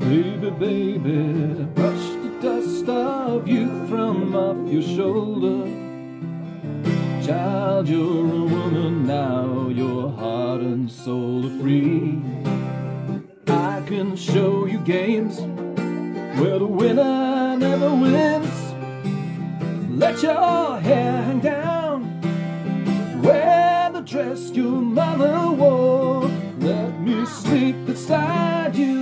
Baby, baby, brush the dust of youth from off your shoulder. Child, you're a woman now, your heart and soul are free. I can show you games where the winner never wins. Let your hair hang down, wear the dress your mother wore. Let me sleep beside you